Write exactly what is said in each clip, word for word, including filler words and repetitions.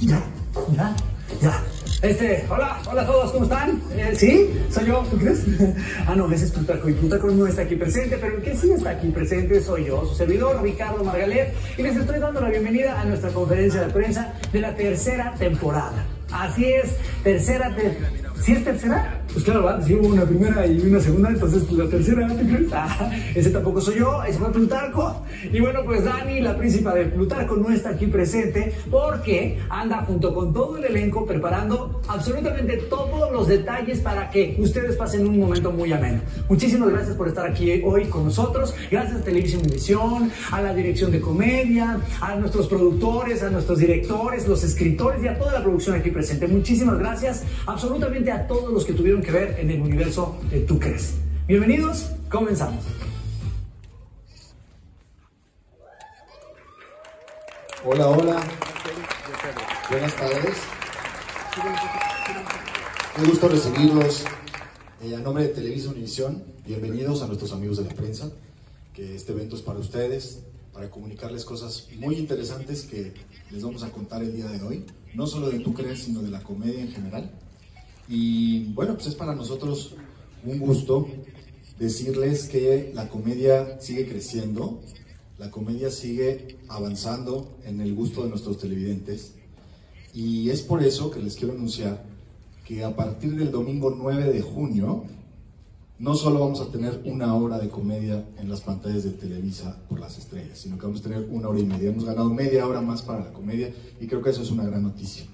Ya, ya, ya. Este, hola, hola a todos, ¿cómo están? Eh, ¿Sí? ¿Soy yo? ¿Tú crees? Ah, no, ese es Plutarco, y Plutarco no está aquí presente, pero el que sí está aquí presente soy yo, su servidor, Ricardo Margalet, y les estoy dando la bienvenida a nuestra conferencia de prensa de la tercera temporada. Así es, tercera temporada. ¿Sí es tercera? Pues claro, ¿verdad? Sí hubo una primera y una segunda, entonces la tercera, ¿te crees? Ah, ese tampoco soy yo, ese fue Plutarco. Y bueno, pues Dani, la príncipa de Plutarco, no está aquí presente porque anda junto con todo el elenco preparando absolutamente todos los detalles para que ustedes pasen un momento muy ameno. Muchísimas gracias por estar aquí hoy con nosotros. Gracias a Televisión Univisión, a la dirección de comedia, a nuestros productores, a nuestros directores, los escritores y a toda la producción aquí presente. Muchísimas gracias absolutamente a todos los que tuvieron que ver en el universo de Tú Crees. Bienvenidos, comenzamos. Hola, hola. Buenas tardes. Un gusto recibirlos eh, a nombre de Televisión Univisión. Bienvenidos a nuestros amigos de la prensa, que este evento es para ustedes, para comunicarles cosas muy interesantes que les vamos a contar el día de hoy, no solo de Tú Crees, sino de la comedia en general. Y bueno, pues es para nosotros un gusto decirles que la comedia sigue creciendo, la comedia sigue avanzando en el gusto de nuestros televidentes, y es por eso que les quiero anunciar que a partir del domingo nueve de junio no solo vamos a tener una hora de comedia en las pantallas de Televisa por las estrellas, sino que vamos a tener una hora y media. Hemos ganado media hora más para la comedia y creo que eso es una gran noticia.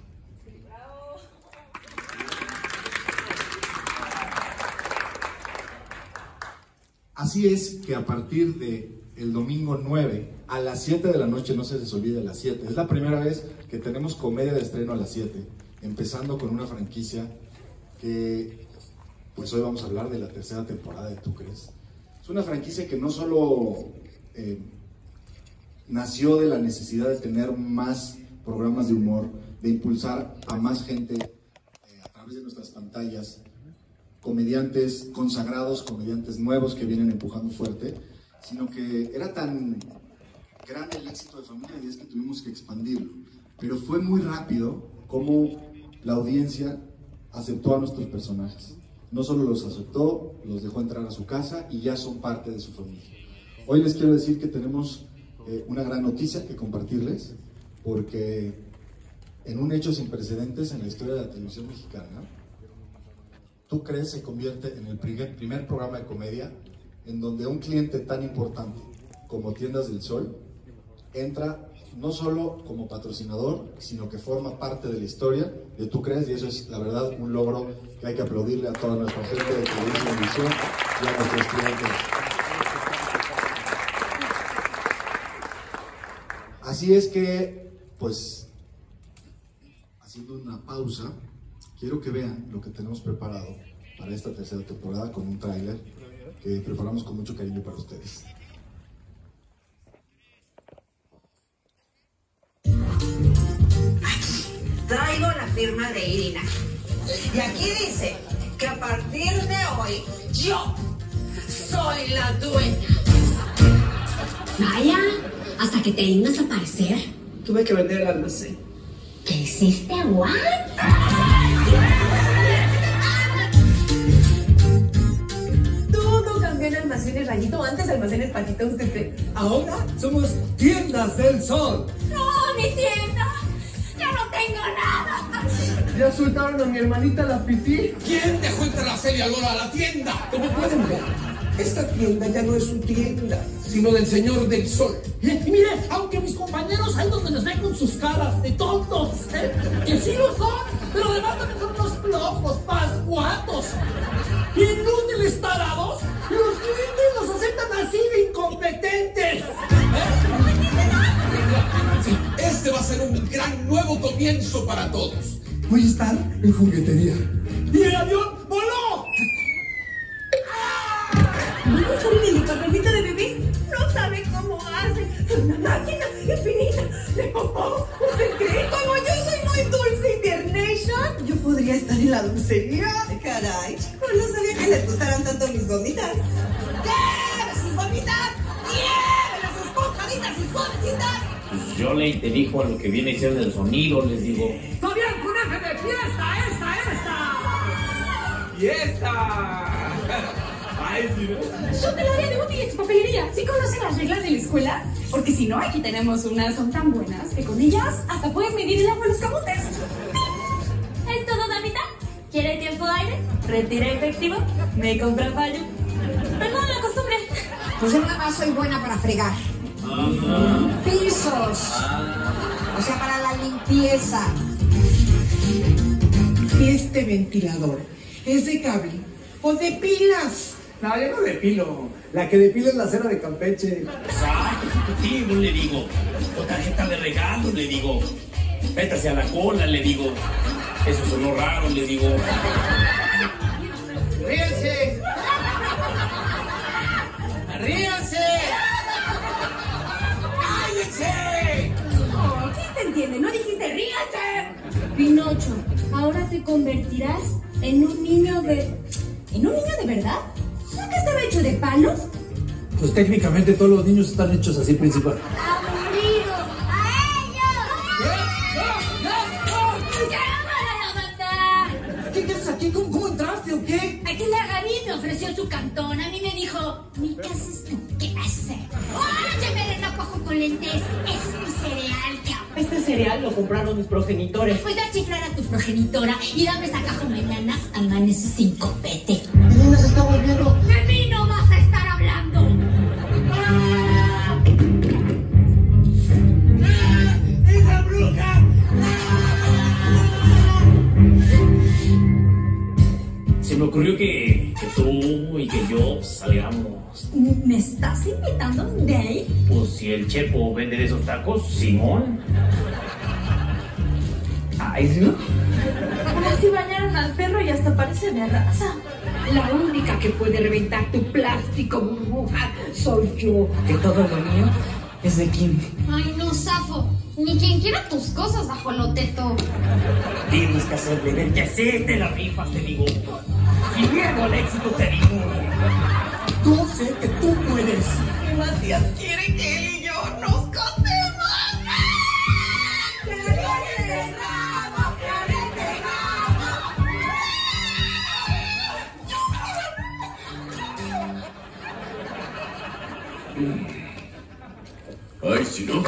Así es que a partir del domingo nueve a las siete de la noche, no se les olvide, a las siete, es la primera vez que tenemos comedia de estreno a las siete, empezando con una franquicia que, pues hoy vamos a hablar de la tercera temporada de Tú Crees. Es una franquicia que no solo eh, nació de la necesidad de tener más programas de humor, de impulsar a más gente eh, a través de nuestras pantallas, comediantes consagrados, comediantes nuevos que vienen empujando fuerte, sino que era tan grande el éxito de Familia de diez que tuvimos que expandirlo. Pero fue muy rápido como la audiencia aceptó a nuestros personajes. No solo los aceptó, los dejó entrar a su casa y ya son parte de su familia. Hoy les quiero decir que tenemos eh, una gran noticia que compartirles, porque en un hecho sin precedentes en la historia de la televisión mexicana, Tú Crees se convierte en el primer, primer programa de comedia en donde un cliente tan importante como Tiendas del Sol entra no solo como patrocinador, sino que forma parte de la historia de Tú Crees, y eso es la verdad un logro que hay que aplaudirle a toda nuestra gente de Televisión Univisión y a nuestros clientes. Así es que, pues, haciendo una pausa, quiero que vean lo que tenemos preparado para esta tercera temporada con un tráiler que preparamos con mucho cariño para ustedes. Aquí traigo la firma de Irina. Y aquí dice que a partir de hoy yo soy la dueña. Vaya, hasta que te dignas a aparecer. Tuve que vender el almacén. ¿Qué hiciste, what? Todo cambió en Almacenes Rayito, antes Almacenes Paquitos Tete. Ahora Somos Tiendas del Sol. ¡No, mi tienda! ¡Ya no tengo nada! ya soltaron a mi hermanita la Fifi. ¿Quién dejó entrar a Celia Lora a la tienda? Como pueden ver, esta tienda ya no es su tienda, sino del Señor del Sol. Y mire, aunque mis compañeros ahí donde nos ven con sus caras de tontos, ¿eh? que sí lo son, pero además también son unos flojos, pascuatos, inútiles tarados, los clientes nos aceptan así de incompetentes. ¿Eh? Este va a ser un gran nuevo comienzo para todos. Voy a estar en juguetería. ¡Y el avión voló! ¿Van a estar en el departamento de bebés? No saben cómo hacen. Son una máquina infinita de popó. ¿Usted cree? Como yo soy muy dulce y tiernation, yo podría estar en la dulcería. Caray, chicos, no sabía que les gustaran tanto mis gomitas. ¡Lleve sus gomitas! ¡Lleve sus esponjaditas y suavecitas! yo le te dijo a lo que viene siendo el sonido, les digo. ¡Fabián, coneje de fiesta! ¡Esta, esta! ¡Fiesta! Ay, sí, ¿no? Son del área de útiles y papelería. ¿Sí conocen las reglas de la escuela? Porque si no, aquí tenemos unas, son tan buenas que con ellas hasta pueden medir el agua de los camotes. ¿Es todo, damita? ¿Quiere tiempo aire? ¿Retira efectivo? ¿Me compra fallo? Perdón la costumbre. Pues yo nada más soy buena para fregar. Ajá. Pisos. Ah. O sea, para la limpieza. Este ventilador es de cable o de pilas. No, yo no depilo. La que depila es la cera de Campeche. Exacto, ejecutivo, le digo. O tarjeta de regalo, le digo. Métase a la cola, le digo. Eso sonó raro, le digo. ¡Ríanse! ¡Ríanse! ¡Cállense! Oh, ¿quién te entiende? ¿No dijiste ríanse? Pinocho, ahora te convertirás en un niño de... ¿En un niño de verdad? ¿No que estaba hecho de palos? Pues técnicamente todos los niños están hechos así, principal. ¡Aburrido! ¡A ellos! ¿Qué haces aquí? ¿Cómo, ¿Cómo entraste o qué? Aquí la Gaby me ofreció su cantón. A mí me dijo, ¿y qué haces tú? ¿Qué haces? ¡Oye, me renapajo con lentes! ¡Es mi cereal, cabrón! Este cereal lo compraron mis progenitores. Pues da a chiflar a tu progenitora y dame esa caja mañana. Amanece sin copete. Elena se está volviendo. ¡De mí no vas a estar hablando! ¡Ah! ¡Esa bruja! Se me ocurrió que, que tú y que yo saliéramos. ¿Me estás invitando a un date? Pues si el Chepo vende de esos tacos, Simón. Ay, ¿sí no? Así bañaron al perro y hasta parece de raza. La única que puede reventar tu plástico, burbuja, soy yo. Que todo lo mío es de Kim. Ay, no, Zafo. Ni quien quiera tus cosas bajo lo teto. Tienes que hacerle ver que sí te la rifas, te digo. Sin miedo al éxito, te digo. Yo sé que tú puedes. Matías quiere que él y yo nos casemos. ¡Flores de ramo, flores de Ay, si no.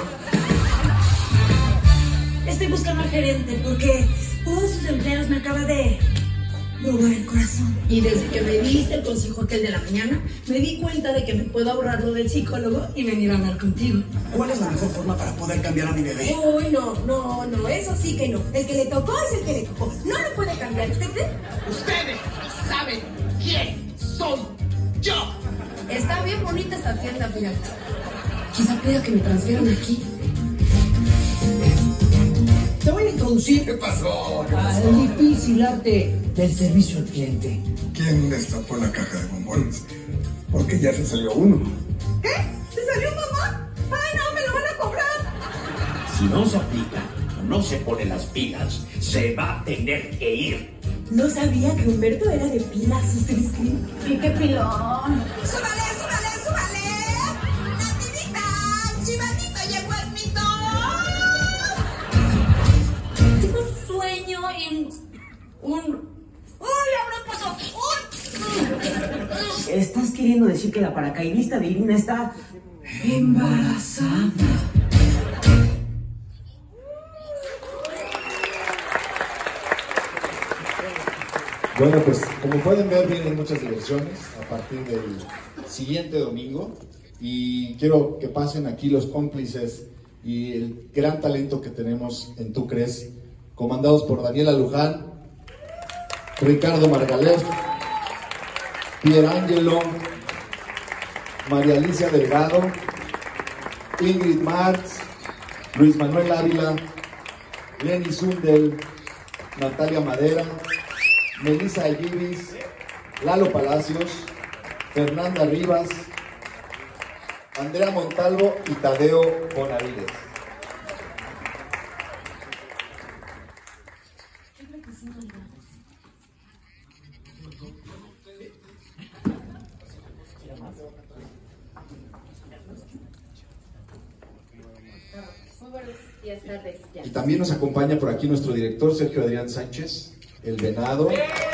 Estoy buscando al gerente porque todos sus empleados me acaba de robar el corazón. Y desde que me diste el consejo aquel de la mañana, me di cuenta de que me puedo ahorrar lo del psicólogo y venir a hablar contigo. ¿Cuál es la mejor forma para poder cambiar a mi bebé? Uy, no, no, no, eso sí que no. El que le tocó es el que le tocó. No lo puede cambiar, ¿usted cree? Ustedes saben quién soy yo. Está bien bonita esta tienda, fíjate. Quizá pida que me transfieran aquí. Te voy a introducir ¿Qué pasó? ¿Qué al pasó? difícil arte del servicio al cliente. ¿Quién destapó la caja de bombones? Porque ya se salió uno. ¿Qué? ¿Se salió mamá? ¡Ay, no, me lo van a cobrar! Si no se aplica o no se pone las pilas, se va a tener que ir. No sabía que Humberto era de pilas, ¿ustedes creen? ¡Y qué pilón! ¡Súbale, súbale, súbale! ¡Nativita! ¡Chivadito llegó el mito! Tengo sueño en un... ¡Uy, ahora pasó! ¡Uy! ¿Estás queriendo decir que la paracaidista de Irina está embarazada? Bueno, pues como pueden ver, vienen muchas diversiones a partir del siguiente domingo y quiero que pasen aquí los cómplices y el gran talento que tenemos en Tú Crees, comandados por Daniela Luján, Ricardo Margalef, Pierangelo, María Alicia Delgado, Ingrid Martz, Luis Manuel Ávila, Lenny Sundel, Natalia Madera, Melissa Ayibis, Lalo Palacios, Fernanda Rivas, Andrea Montalvo y Tadeo Bonavides. Muy buenos Buenas tardes. Ya. Y también nos acompaña por aquí nuestro director Sergio Adrián Sánchez, el venado.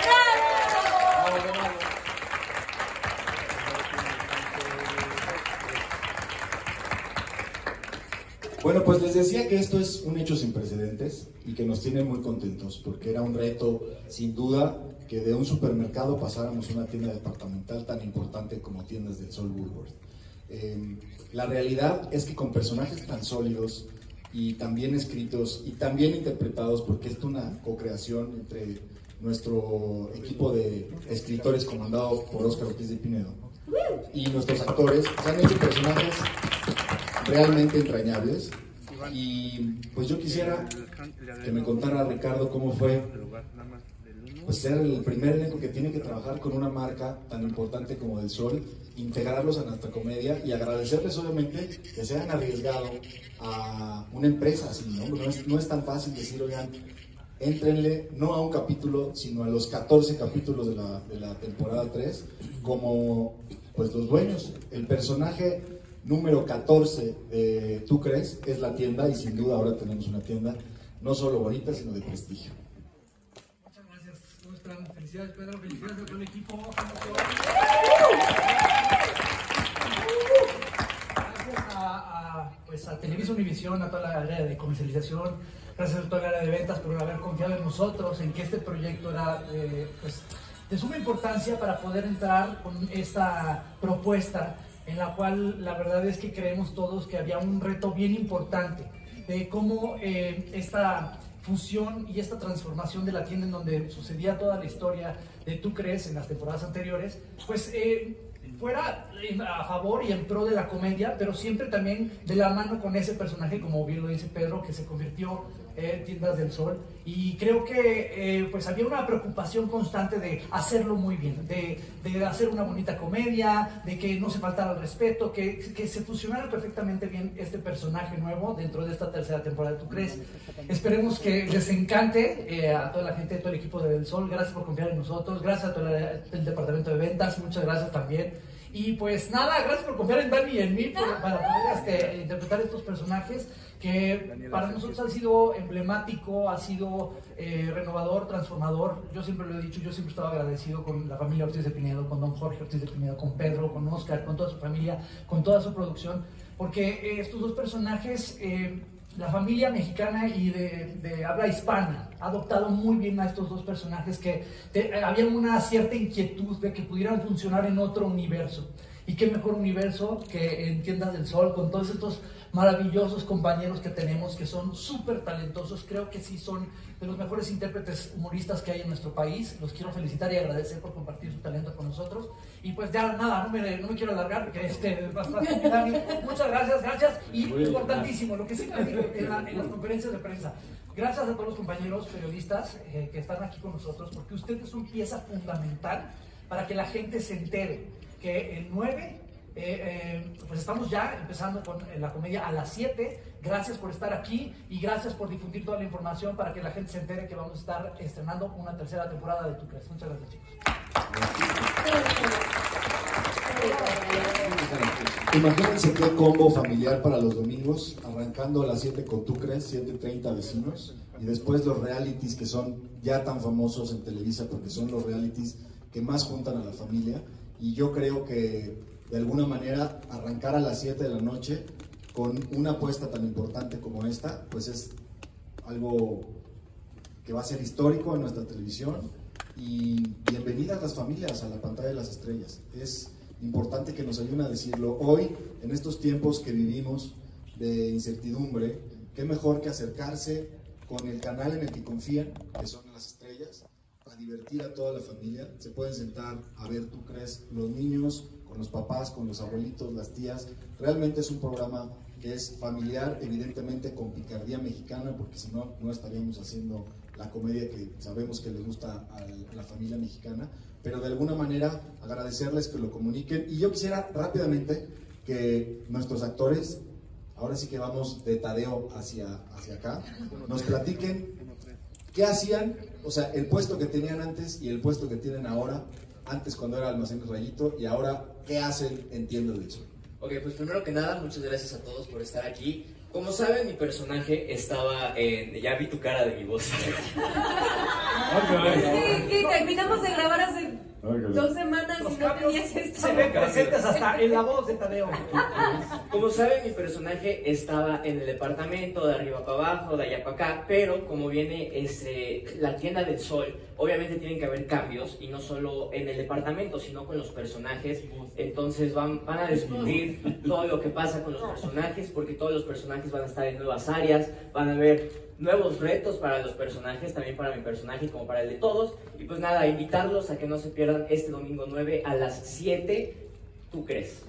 Bueno, pues les decía que esto es un hecho sin precedentes y que nos tiene muy contentos, porque era un reto, sin duda, que de un supermercado pasáramos a una tienda departamental tan importante como Tiendas del Sol Woolworth. Eh, la realidad es que con personajes tan sólidos y tan bien escritos y tan bien interpretados, porque es una co-creación entre nuestro equipo de escritores comandado por Óscar Ortiz de Pinedo y nuestros actores, se han hecho personajes realmente entrañables. Y pues yo quisiera que me contara Ricardo cómo fue pues ser el primer elenco que tiene que trabajar con una marca tan importante como Del Sol, integrarlos a nuestra comedia y agradecerles obviamente que se hayan arriesgado a una empresa así, ¿no? No es, no es tan fácil decir, oigan, éntrenle no a un capítulo, sino a los catorce capítulos de la, de la temporada tres, como pues los dueños. El personaje número catorce de Tú Crees es la tienda, y sin duda ahora tenemos una tienda no solo bonita, sino de prestigio. Muchas gracias. ¿Cómo están? Felicidades, Pedro. Felicidades a todo el equipo. Gracias a, a, pues a Televisa Univisión, a toda la área de comercialización, gracias a toda la área de ventas por haber confiado en nosotros, en que este proyecto era eh, pues, de suma importancia para poder entrar con esta propuesta, en la cual la verdad es que creemos todos que había un reto bien importante de cómo eh, esta fusión y esta transformación de la tienda en donde sucedía toda la historia de Tú Crees en las temporadas anteriores, pues eh, fuera a favor y en pro de la comedia, pero siempre también de la mano con ese personaje, como bien lo dice Pedro, que se convirtió en Tiendas del Sol. Y creo que eh, pues había una preocupación constante de hacerlo muy bien, de, de hacer una bonita comedia, de que no se faltara el respeto, que, que se fusionara perfectamente bien este personaje nuevo dentro de esta tercera temporada de Tú Crees. Esperemos que les encante eh, a toda la gente, a todo el equipo de Del Sol. Gracias por confiar en nosotros, gracias a todo el departamento de ventas, muchas gracias también. Y pues nada, gracias por confiar en Dani y en mí por, para poder este, interpretar estos personajes que para nosotros ha sido emblemático, ha sido eh, renovador, transformador. Yo siempre lo he dicho, yo siempre estaba agradecido con la familia Ortiz de Pinedo, con don Jorge Ortiz de Pinedo, con Pedro, con Óscar, con toda su familia, con toda su producción, porque eh, estos dos personajes, eh, la familia mexicana y de, de habla hispana ha adoptado muy bien a estos dos personajes que te, había una cierta inquietud de que pudieran funcionar en otro universo. Y qué mejor universo que en Tiendas del Sol, con todos estos maravillosos compañeros que tenemos, que son súper talentosos. Creo que sí son de los mejores intérpretes humoristas que hay en nuestro país. Los quiero felicitar y agradecer por compartir su talento con nosotros. Y pues ya nada, no me, no me quiero alargar porque este, bastante, Dani. Muchas gracias, gracias. Y importantísimo, lo que siempre digo en, la, en las conferencias de prensa. Gracias a todos los compañeros periodistas eh, que están aquí con nosotros, porque ustedes son pieza fundamental para que la gente se entere que el nueve, eh, eh, pues estamos ya empezando con la comedia a las siete. Gracias por estar aquí y gracias por difundir toda la información para que la gente se entere que vamos a estar estrenando una tercera temporada de Tú Crees. Muchas gracias, chicos. Imagínense qué combo familiar para los domingos, arrancando a las siete con Tú Crees, siete treinta vecinos, y después los realities que son ya tan famosos en Televisa porque son los realities que más juntan a la familia. Y yo creo que de alguna manera arrancar a las siete de la noche con una apuesta tan importante como esta, pues es algo que va a ser histórico en nuestra televisión. Y bienvenidas las familias a la pantalla de las estrellas. Es importante que nos ayuden a decirlo. Hoy, en estos tiempos que vivimos de incertidumbre, qué mejor que acercarse con el canal en el que confían, que son las estrellas, a divertir a toda la familia. Se pueden sentar a ver Tú Crees los niños, con los papás, con los abuelitos, las tías. Realmente es un programa que es familiar, evidentemente con picardía mexicana, porque si no, no estaríamos haciendo la comedia que sabemos que le gusta a la familia mexicana, pero de alguna manera agradecerles que lo comuniquen. Y yo quisiera rápidamente que nuestros actores, ahora sí que vamos de Tadeo hacia, hacia acá, nos platiquen qué hacían, o sea, el puesto que tenían antes y el puesto que tienen ahora, antes cuando era Almacén Rayito y ahora qué hacen en Tiendas del Sol. Ok, pues primero que nada, muchas gracias a todos por estar aquí. Como saben, mi personaje estaba en... Ya vi tu cara de mi voz. Sí, que terminamos de grabar hace dos semanas y no tenías esto. Se ven presentes hasta en la voz de Tadeo. Como saben, mi personaje estaba en el departamento, de arriba para abajo, de allá para acá, pero como viene este, la tienda del sol, obviamente tienen que haber cambios, y no solo en el departamento, sino con los personajes. Entonces van, van a descubrir todo lo que pasa con los personajes, porque todos los personajes van a estar en nuevas áreas, van a haber nuevos retos para los personajes, también para mi personaje como para el de todos. Y pues nada, invitarlos a que no se pierdan este domingo nueve a las siete. ¿Tú crees?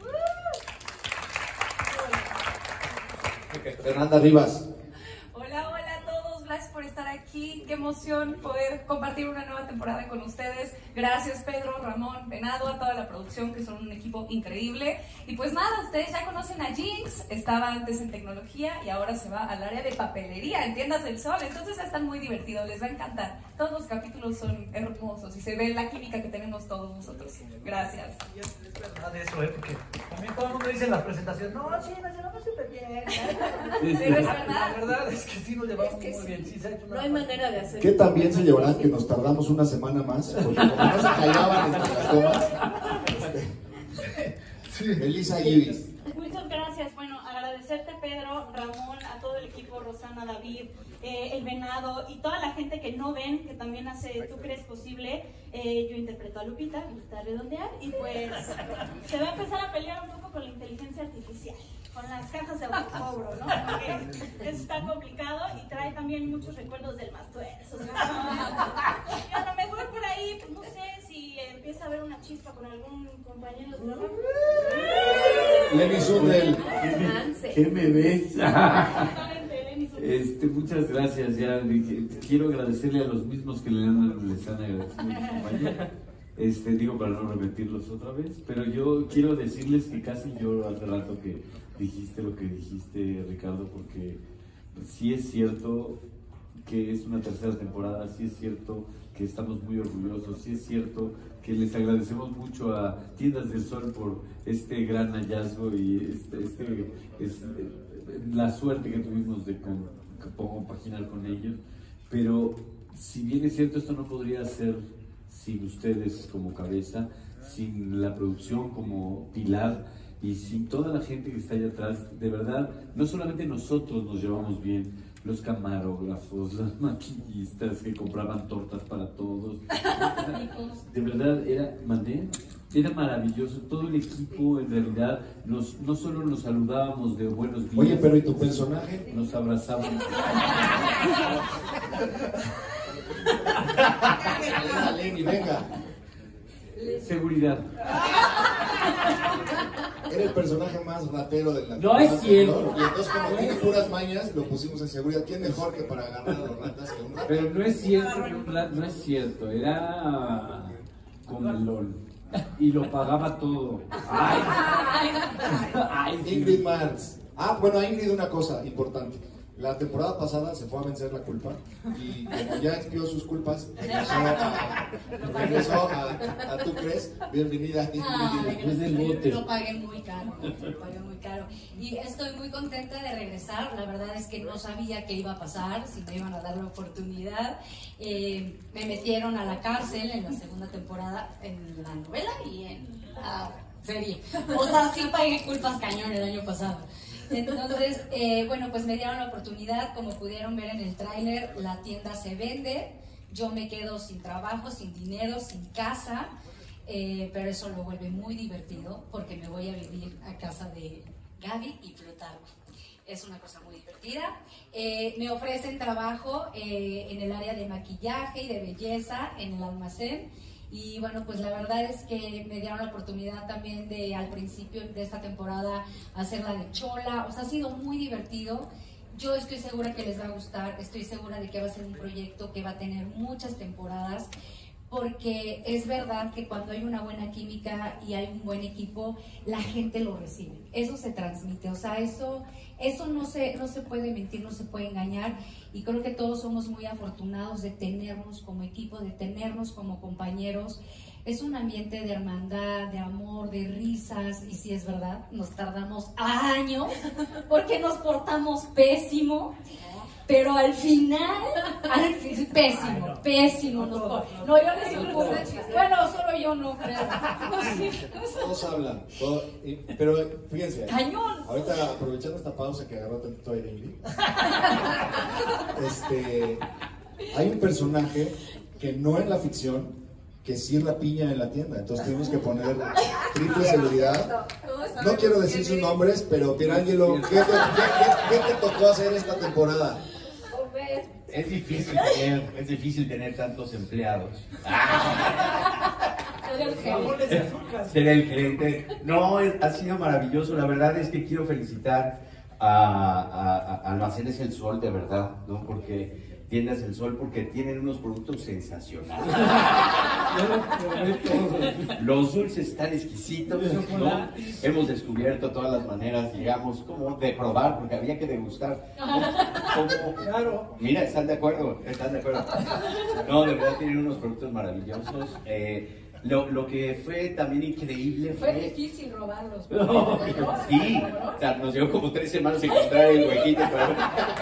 Fernanda Rivas. Hola, hola a todos, gracias por estar aquí, qué emoción poder compartir una nueva temporada con ustedes. Gracias Pedro, Ramón, Venado, a toda la producción que son un equipo increíble. Y pues nada, ustedes ya conocen a Jinx, estaba antes en tecnología y ahora se va al área de papelería en Tiendas del Sol, entonces están muy divertidos, les va a encantar. Todos los capítulos son hermosos y se ve la química que tenemos todos nosotros. Gracias. Es verdad eso, ¿eh? Porque también todo el mundo dice en las presentaciones, no, sí, nos llevamos súper bien. Pero es verdad. La verdad es que sí nos llevamos es que muy sí. bien. Sí, se ha hecho una no hay manera de hacer. ¿Qué también se llevarán que nos tardamos una semana más? Porque como no se callaban entre las tomas. Este, sí. Elisa Ibis. Muchas gracias. Bueno, agradecerte, Pedro, Ramón, a todo el equipo, Rosana, David, eh, el Venado y toda la gente que no ven, que también hace Tú Crees Posible. Eh, yo interpreto a Lupita, me gusta redondear, y pues se va a empezar a pelear un poco con la inteligencia artificial, con las cajas de autocobro, ¿no? Porque eso está complicado y trae también muchos recuerdos del Mastuerzo, ¿no? Y a lo mejor por ahí, pues no sé si empieza a haber una chispa con algún compañero de trabajo. Lenny Sundel. ¿Qué me ves? Este, muchas gracias. Ya dije, quiero agradecerle a los mismos que le han, les han agradecido a mi compañero. Este, digo para no repetirlos otra vez, pero yo quiero decirles que casi lloro hace rato que dijiste lo que dijiste, Ricardo, porque sí es cierto que es una tercera temporada, sí es cierto que estamos muy orgullosos, sí es cierto que les agradecemos mucho a Tiendas del Sol por este gran hallazgo y este, este, este, la suerte que tuvimos de con, compaginar con ellos, pero si bien es cierto, esto no podría ser sin ustedes como cabeza, sin la producción como pilar y sin toda la gente que está allá atrás. De verdad, no solamente nosotros nos llevamos bien, los camarógrafos, las maquillistas que compraban tortas para todos. De verdad, era, ¿mandé? Era maravilloso, todo el equipo en realidad, nos, no solo nos saludábamos de buenos días. Oye, pero ¿y tu personaje? Nos abrazábamos. Lenny, venga. Seguridad. Era el personaje más ratero de la No es cierto. Y entonces, como tiene puras mañas, lo pusimos en seguridad. ¿Quién mejor que para agarrar a los ratas que un rato? Pero no es cierto, no es cierto. Era comelón. Y lo pagaba todo. Ay. Ay, Ingrid Marx. Ah, bueno, a Ingrid una cosa importante. La temporada pasada se fue a vencer la culpa y como ya expió sus culpas, regresó a, regresó a, a ¿Tú Crees? Bienvenida. Ah, Después del bote. Lo pagué muy caro, lo pagué muy caro. Y estoy muy contenta de regresar. La verdad es que no sabía qué iba a pasar, si me iban a dar la oportunidad. Eh, me metieron a la cárcel en la segunda temporada, en la novela y en la serie. O sea, sí pagué culpas cañón el año pasado. Entonces, eh, bueno, pues me dieron la oportunidad, como pudieron ver en el tráiler, la tienda se vende, yo me quedo sin trabajo, sin dinero, sin casa, eh, pero eso lo vuelve muy divertido porque me voy a vivir a casa de Gaby y Plutarco. Es una cosa muy divertida. Eh, me ofrecen trabajo eh, en el área de maquillaje y de belleza en el almacén. Y bueno, pues la verdad es que me dieron la oportunidad también de al principio de esta temporada hacerla de Chola. O sea, ha sido muy divertido. Yo estoy segura que les va a gustar, estoy segura de que va a ser un proyecto que va a tener muchas temporadas, porque es verdad que cuando hay una buena química y hay un buen equipo, la gente lo recibe, eso se transmite, o sea, eso, eso no se, no se puede mentir, no se puede engañar, y creo que todos somos muy afortunados de tenernos como equipo, de tenernos como compañeros. es un ambiente de hermandad, de amor, de risas, y si es verdad, nos tardamos años porque nos portamos pésimo. Pero al final, al fin, pésimo, pésimo. Nos por... No, yo les ocurre. Bueno, solo yo no creo. Todos hablan, todo, y, pero fíjense. Cañón. Ahorita, aprovechando esta pausa que agarró tantito aire, Ingrid, este, hay un personaje que no en la ficción, que sí rapiña en la tienda. Entonces tuvimos que poner triple seguridad. No quiero decir sus nombres, pero Pierangelo, ¿qué, qué, qué, qué te tocó hacer esta temporada? Es difícil tener, es difícil tener tantos empleados. Ser el gerente. No, ha sido maravilloso. La verdad es que quiero felicitar a, a, a Almacenes El Sol, de verdad, ¿no? Porque Tiendas El Sol, porque tienen unos productos sensacionales. Los dulces están exquisitos, ¿no? Hemos descubierto todas las maneras, digamos, como de probar, porque había que degustar. ¿Cómo? Claro. Mira, están de acuerdo, están de acuerdo. No, de verdad tienen unos productos maravillosos. Eh, Lo, lo que fue también increíble fue... Fue difícil robarlos. No, sí, o sea, nos llevó como tres semanas encontrar el huequito. Pero...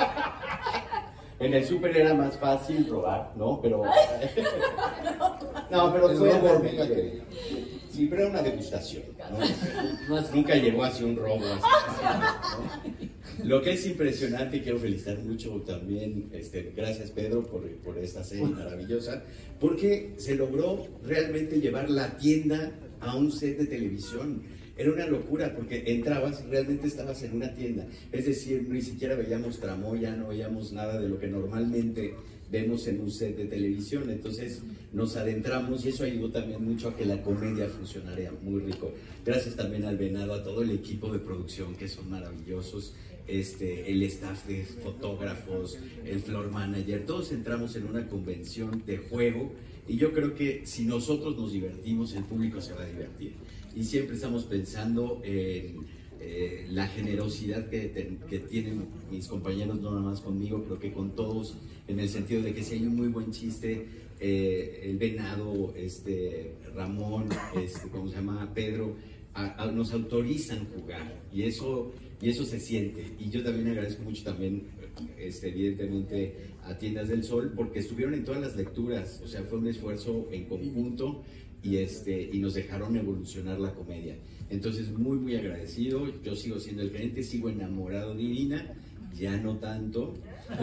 En el súper era más fácil robar, ¿no? Pero... No, pero fue realmente... Sí, pero era una degustación, ¿no? Nunca llegó hacia un robo. Así, ¿no? Lo que es impresionante, quiero felicitar mucho también, este, gracias Pedro por, por esta serie maravillosa, porque se logró realmente llevar la tienda a un set de televisión. Era una locura porque entrabas, realmente estabas en una tienda, es decir, ni siquiera veíamos tramoya, no veíamos nada de lo que normalmente vemos en un set de televisión. Entonces nos adentramos y eso ayudó también mucho a que la comedia funcionara muy rico. Gracias también al Venado, a todo el equipo de producción que son maravillosos, este, el staff de fotógrafos, el floor manager, todos entramos en una convención de juego y yo creo que si nosotros nos divertimos, el público se va a divertir. Y siempre estamos pensando en eh, la generosidad que, te, que tienen mis compañeros, no nada más conmigo, pero que con todos, en el sentido de que si hay un muy buen chiste, eh, el Venado, este, Ramón, este, ¿cómo se llama? Pedro, a, a, nos autorizan jugar y eso, y eso se siente. Y yo también agradezco mucho también, este, evidentemente, a Tiendas del Sol, porque estuvieron en todas las lecturas, o sea, fue un esfuerzo en conjunto. Y, este, y nos dejaron evolucionar la comedia. Entonces, muy, muy agradecido. Yo sigo siendo el gerente, sigo enamorado de Irina, ya no tanto.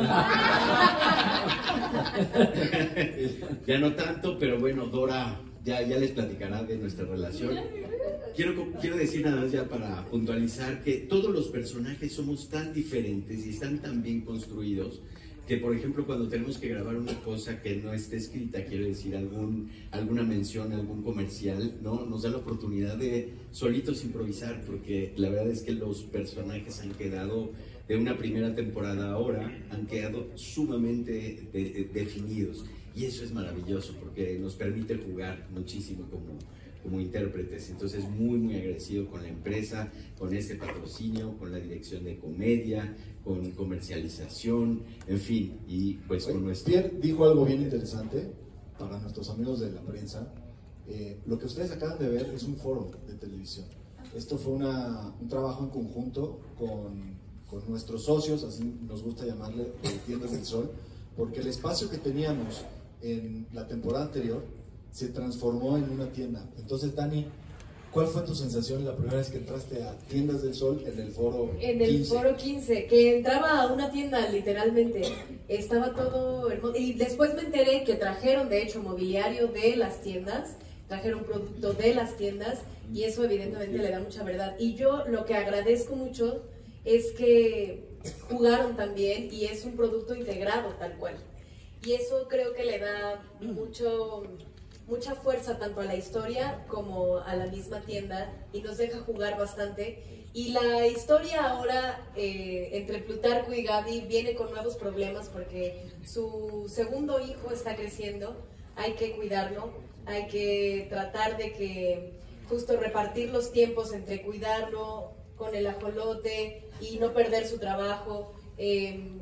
Ya no tanto, pero bueno, Dora ya, ya les platicará de nuestra relación. Quiero, quiero decir nada más ya para puntualizar que todos los personajes somos tan diferentes y están tan bien construidos que, por ejemplo, cuando tenemos que grabar una cosa que no esté escrita, quiero decir, algún, alguna mención, algún comercial, ¿no? Nos da la oportunidad de solitos improvisar, porque la verdad es que los personajes han quedado, de una primera temporada ahora, han quedado sumamente de, de, definidos. Y eso es maravilloso, porque nos permite jugar muchísimo como, como intérpretes. Entonces, muy, muy agradecido con la empresa, con este patrocinio, con la dirección de comedia, con comercialización, en fin, y pues con nuestro... Pierre dijo algo bien interesante para nuestros amigos de la prensa. Eh, lo que ustedes acaban de ver es un foro de televisión. Esto fue una, un trabajo en conjunto con, con nuestros socios, así nos gusta llamarle, eh, Tiendas del Sol, porque el espacio que teníamos en la temporada anterior se transformó en una tienda. Entonces, Dani, ¿cuál fue tu sensación la primera vez que entraste a Tiendas del Sol en el foro En el quince? foro quince, que entraba a una tienda literalmente, estaba todo hermoso. Y después me enteré que trajeron de hecho mobiliario de las tiendas, trajeron producto de las tiendas y eso evidentemente le da mucha verdad. Y yo lo que agradezco mucho es que jugaron también y es un producto integrado tal cual. Y eso creo que le da mucho... mucha fuerza tanto a la historia como a la misma tienda y nos deja jugar bastante. Y la historia ahora eh, entre Plutarco y Gaby viene con nuevos problemas porque su segundo hijo está creciendo, hay que cuidarlo, hay que tratar de que justo repartir los tiempos entre cuidarlo con el ajolote y no perder su trabajo. Eh,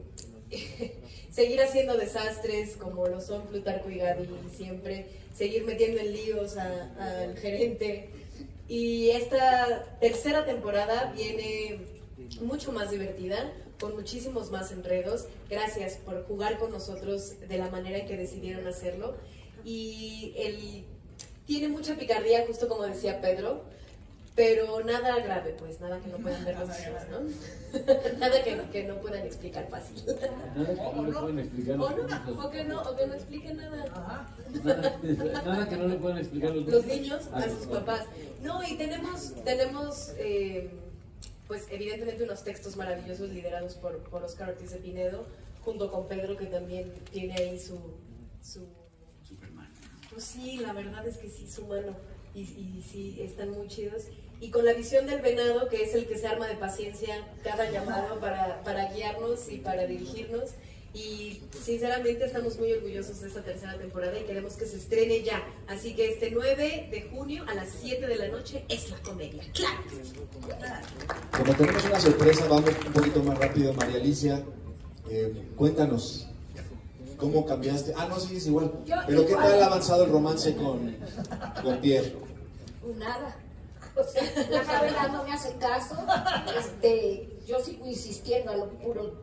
seguir haciendo desastres como lo son Plutarco y Gaby siempre, seguir metiendo en líos al gerente. Y esta tercera temporada viene mucho más divertida, con muchísimos más enredos. Gracias por jugar con nosotros de la manera en que decidieron hacerlo. Y el, tiene mucha picardía, justo como decía Pedro, pero nada grave, pues, nada que no puedan ver los niños, ¿no? Nada que, que no puedan explicar fácil. Nada que no le pueden explicar los O no, niños. o que no, o que no expliquen nada. Nada, nada que no le puedan explicar los niños. Los niños a sus papás. No, y tenemos, tenemos eh, pues evidentemente unos textos maravillosos liderados por, por Oscar Ortiz de Pinedo, junto con Pedro, que también tiene ahí su... su Superman. Pues sí, la verdad es que sí, su mano. Y, y sí, están muy chidos. Y con la visión del venado, que es el que se arma de paciencia cada llamado para, para guiarnos y para dirigirnos. Y sinceramente estamos muy orgullosos de esta tercera temporada y queremos que se estrene ya. Así que este nueve de junio a las siete de la noche es la comedia. ¡Claro! Como tenemos una sorpresa, vamos un poquito más rápido. María Alicia, eh, cuéntanos, ¿cómo cambiaste? Ah, no, sí, es igual. Yo Pero ¿qué igual. tal ha avanzado el romance con, con Pierre? Nada. O sea, la Javiera no me hace caso. Este, yo sigo insistiendo a lo puro.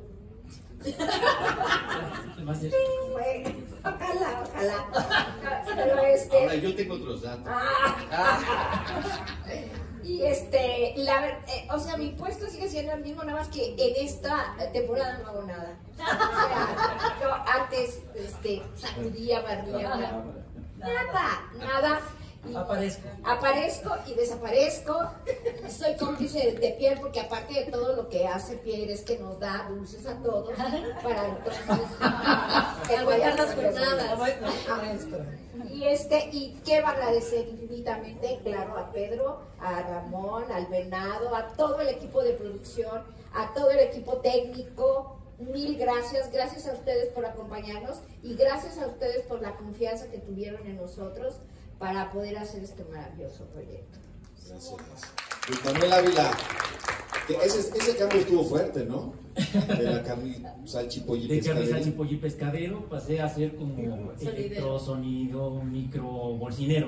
Bueno, ojalá, ojalá. Pero este. Ahora yo tengo otros datos. Ah. Y este, la ver- eh, o sea, mi puesto sigue siendo el mismo, nada más que en esta temporada no hago nada. O sea, yo antes este, sacudía, barría, nada, nada. Y Aparezco. Aparezco y desaparezco. Soy cómplice de, de Pierre porque aparte de todo lo que hace Pierre es que nos da dulces a todos para Aguantar las jornadas. y este y quiero agradecer infinitamente, claro, a Pedro, a Ramón, al Venado, a todo el equipo de producción, a todo el equipo técnico. Mil gracias, gracias a ustedes por acompañarnos y gracias a ustedes por la confianza que tuvieron en nosotros para poder hacer este maravilloso proyecto. Gracias. Luis Manuel Ávila, que ese, ese cambio estuvo fuerte, ¿no? De la Cami Salchipolli De Cami Pescadero. Salchipolli Pescadero pasé a ser como electro, sonido, micro, bolsinero.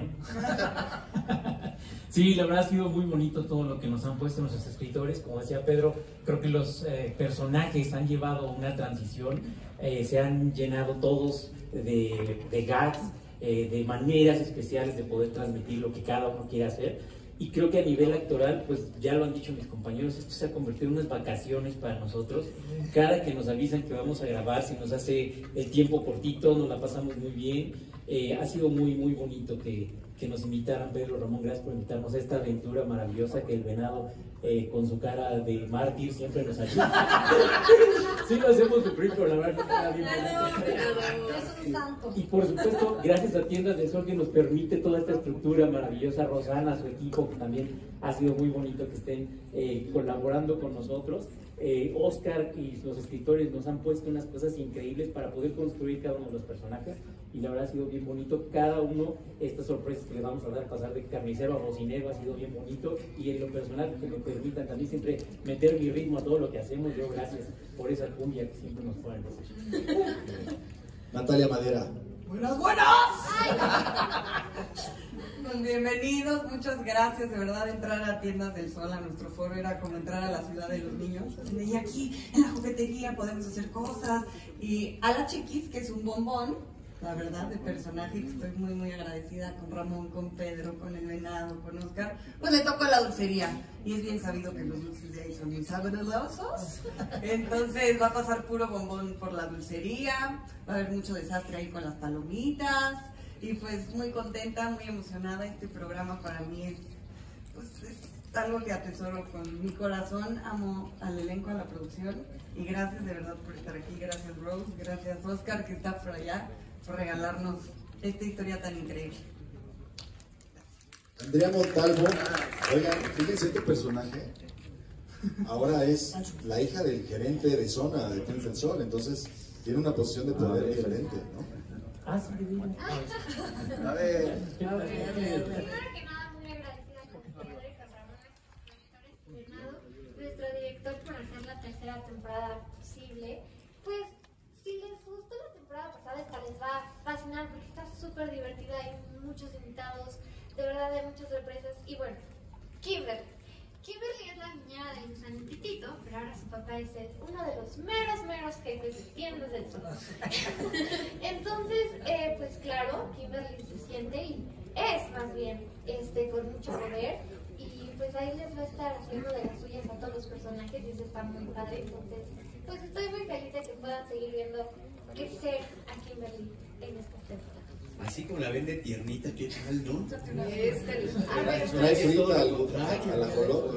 Sí, la verdad ha sido muy bonito todo lo que nos han puesto nuestros escritores. Como decía Pedro, creo que los eh, personajes han llevado una transición, eh, se han llenado todos de, de gags, eh, de maneras especiales de poder transmitir lo que cada uno quiere hacer. Y creo que a nivel actoral, pues ya lo han dicho mis compañeros, esto se ha convertido en unas vacaciones para nosotros. Cada que nos avisan que vamos a grabar, se nos hace el tiempo cortito, nos la pasamos muy bien. Eh, ha sido muy, muy bonito que, que nos invitaran. Pedro, Ramón, gracias por invitarnos a esta aventura maravillosa que el Venado, eh, con su cara de mártir, siempre nos ayuda. Sí lo hacemos sufrir, pero la verdad que está bien bonito. Es un santo. Y por supuesto, gracias a Tiendas del Sol que nos permite toda esta estructura maravillosa, Rosana, su equipo, que también ha sido muy bonito que estén eh, colaborando con nosotros. Eh, Oscar y los escritores nos han puesto unas cosas increíbles para poder construir cada uno de los personajes y la verdad ha sido bien bonito. Cada uno, estas sorpresas que le vamos a dar, pasar de carnicero a bocinero, ha sido bien bonito y en lo personal que me permitan también siempre meter mi ritmo a todo lo que hacemos. Yo gracias por esa cumbia que siempre nos pueden decir. Natalia Madera. ¡Buenas, buenas! Pues bienvenidos, muchas gracias, de verdad entrar a Tiendas del Sol, a nuestro foro, era como entrar a la ciudad de los niños. Y aquí en la juguetería podemos hacer cosas. Y a la Chiquis, que es un bombón, la verdad, de personaje, que estoy muy, muy agradecida con Ramón, con Pedro, con el Venado, con Oscar, pues le tocó la dulcería. Y es bien sabido que los dulces de ahí son bien sabrosos. Entonces va a pasar puro bombón por la dulcería, va a haber mucho desastre ahí con las palomitas. Y pues muy contenta, muy emocionada. Este programa para mí es, pues, es algo que atesoro con mi corazón. Amo al elenco, a la producción. Y gracias de verdad por estar aquí. Gracias Rose, gracias Oscar que está por allá, por regalarnos esta historia tan increíble. Andrea Montalvo. Oigan, fíjense este personaje. Ahora es la hija del gerente de zona de Tiendas del Sol. Entonces tiene una posición de poder diferente, ¿no? Ah, sí, A ver. Primero que nada, muy agradecida con Pedro y con Ramón, nuestros directores, Venado, nuestro director, por hacer la tercera temporada posible. Pues Y bueno, Kimberly. Kimberly es la niñera del Sanititito, pero ahora su papá es el, uno de los meros, meros jefes de Tiendas del Sol. Entonces, eh, pues claro, Kimberly se siente y es más bien este, con mucho poder. Y pues ahí les va a estar haciendo de las suyas a todos los personajes y eso está muy padre. Entonces, pues estoy muy feliz de que puedan seguir viendo crecer a Kimberly en esta temporada. Así como la ven de tiernita, ¿qué tal, no? Es feliz. A ver, Es una frita a la color.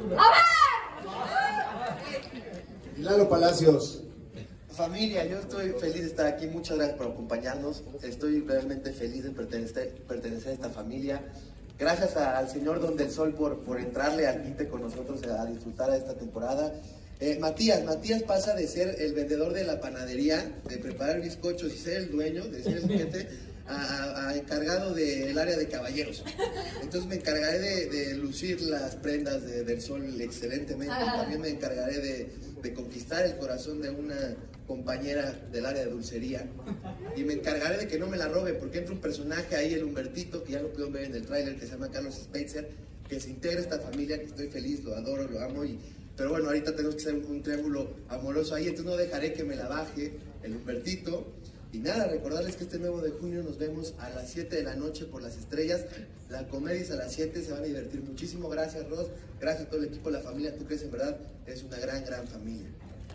Y Lalo Palacios. Familia, yo estoy feliz de estar aquí, muchas gracias por acompañarnos, estoy realmente feliz de pertenecer, pertenecer a esta familia. Gracias a, al señor Don del Sol por, por entrarle al quite con nosotros a, a disfrutar de esta temporada. Eh, Matías, Matías pasa de ser el vendedor de la panadería, de preparar bizcochos y ser el dueño, de ser el cliente, a, a, a encargado del área de caballeros. Entonces me encargaré de, de lucir las prendas de, del Sol excelentemente. También me encargaré de, de conquistar el corazón de una compañera del área de dulcería. Y me encargaré de que no me la robe, porque entra un personaje ahí, el Humbertito, que ya lo pueden ver en el tráiler, que se llama Carlos Spitzer, que se integra a esta familia, que estoy feliz, lo adoro, lo amo. Y, pero bueno, ahorita tenemos que hacer un, un triángulo amoroso ahí, entonces no dejaré que me la baje el Humbertito. Y nada, recordarles que este nuevo de junio nos vemos a las siete de la noche por Las Estrellas. La comedia es a las siete, se van a divertir muchísimo. Gracias, Ros. Gracias a todo el equipo, la familia Tú Crees, en verdad, es una gran, gran familia.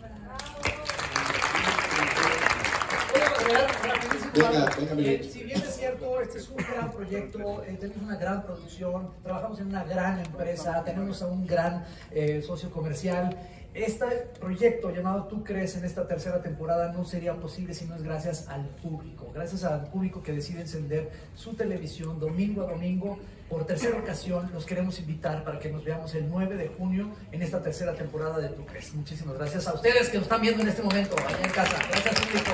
Venga, venga, eh, si bien es cierto, este es un gran proyecto, eh, tenemos una gran producción, trabajamos en una gran empresa, tenemos a un gran eh, socio comercial. Este proyecto llamado Tú Crees en esta tercera temporada no sería posible si no es gracias al público, gracias al público que decide encender su televisión domingo a domingo. Por tercera ocasión los queremos invitar para que nos veamos el nueve de junio en esta tercera temporada de Tú Crees. Muchísimas gracias a ustedes que nos están viendo en este momento allá en casa. Gracias, público.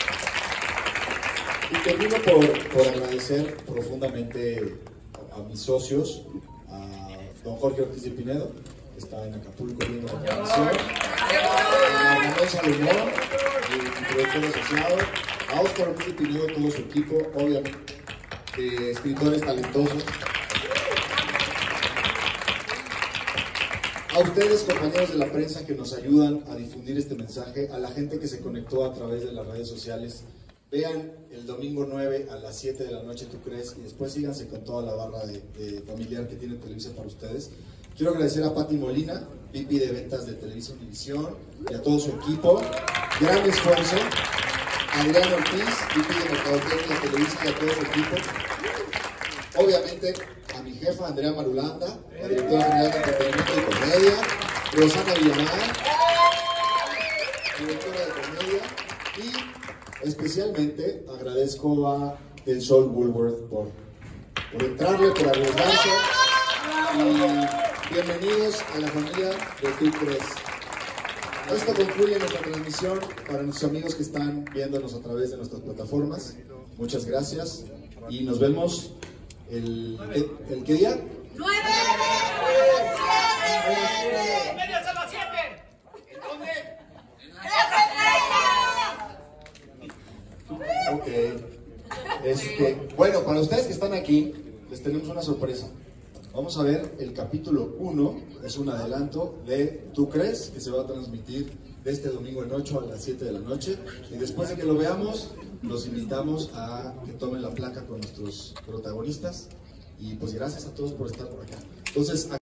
Y termino por, por agradecer profundamente a mis socios, a don Jorge Ortiz de Pinedo, que está en Acapulco viendo la transmisión, a Manuel Salomón, mi productor asociado, a Oscar Ortiz de Pinedo, todo su equipo, obviamente, eh, escritores talentosos. A ustedes, compañeros de la prensa, que nos ayudan a difundir este mensaje, a la gente que se conectó a través de las redes sociales. Vean el domingo nueve a las siete de la noche Tú Crees, y después síganse con toda la barra de, de familiar que tiene Televisa para ustedes. Quiero agradecer a Pati Molina, V P de ventas de Televisa Univisión, y a todo su equipo. Gran esfuerzo. Adrián Ortiz, V P de Mercadotecnia de Televisa, y a todo su equipo. Obviamente a mi jefa Andrea Marulanda, la directora general de Entretenimiento y Comedia. Rosana Villamar, directora de Comedia. Y especialmente agradezco a Del Sol Woolworth por, por entrarle, por arriesgarse. Y bienvenidos a la familia de Tú Crees. Esto concluye nuestra transmisión. Para nuestros amigos que están viéndonos a través de nuestras plataformas, muchas gracias y nos vemos el, el, ¿el qué día? ¡Nueve! ¡Medias a las siete! ¿En dónde? ¡En Ok. Este, bueno, para ustedes que están aquí, les tenemos una sorpresa. Vamos a ver el capítulo uno, es un adelanto de Tú Crees, que se va a transmitir de este domingo en ocho a las siete de la noche. Y después de que lo veamos, los invitamos a que tomen la placa con nuestros protagonistas. Y pues gracias a todos por estar por acá. Entonces,